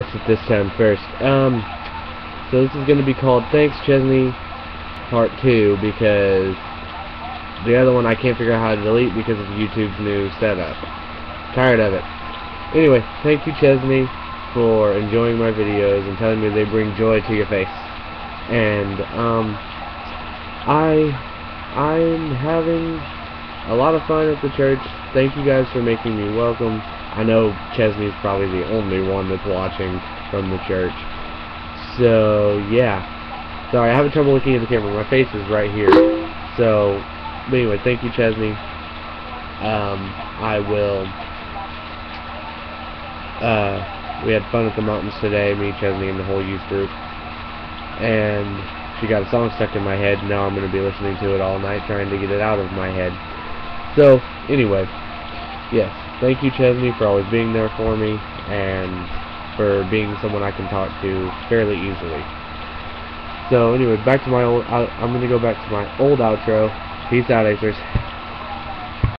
it this time first. So this is going to be called Thanks Chesney Part 2, because the other one I can't figure out how to delete because of YouTube's new setup. Tired of it. Anyway, thank you, Chesney, for enjoying my videos and telling me they bring joy to your face. And I'm having a lot of fun at the church. Thank you guys for making me welcome. I know Chesney's probably the only one that's watching from the church. So yeah. Sorry, I have trouble looking at the camera. My face is right here. So, but anyway, thank you, Chesney. We had fun at the mountains today, me, Chesney, and the whole youth group. And she got a song stuck in my head. Now I'm going to be listening to it all night, trying to get it out of my head. So, anyway, yes, thank you, Chesney, for always being there for me, and for being someone I can talk to fairly easily. So, anyway, back to my old, I'm going to go back to my old outro. Peace out, Acers.